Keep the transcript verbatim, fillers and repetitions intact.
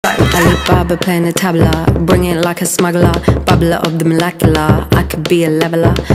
Alibaba playing the tabla, bring it like a smuggler, bubbler of the molecular. I could be a leveler,